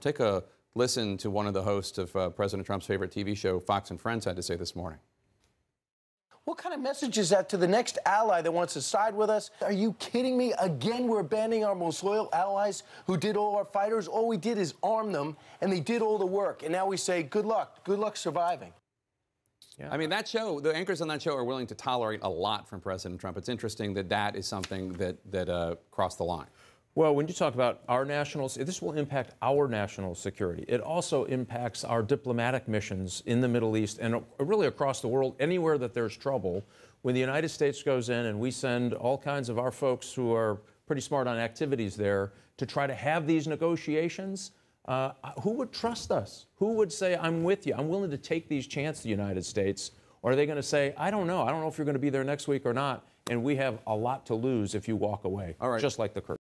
Take a listen to one of the hosts of President Trump's favorite TV show, Fox and Friends, had to say this morning. What kind of message is that to the next ally that wants to side with us? Are you kidding me? Again, we're abandoning our most loyal allies who did all our fighters. All we did is arm them, and they did all the work. And now we say, good luck surviving. Yeah. I mean, that show, the anchors on that show are willing to tolerate a lot from President Trump. It's interesting that that is something that crossed the line. Well, when you talk about our this will impact our national security. It also impacts our diplomatic missions in the Middle East and really across the world, anywhere that there's trouble. When the United States goes in and we send all kinds of our folks who are pretty smart on activities there to try to have these negotiations, who would trust us? Who would say, I'm with you, I'm willing to take these chances, the United States? Or are they going to say, I don't know if you're going to be there next week or not, and we have a lot to lose if you walk away, just like the Kurds.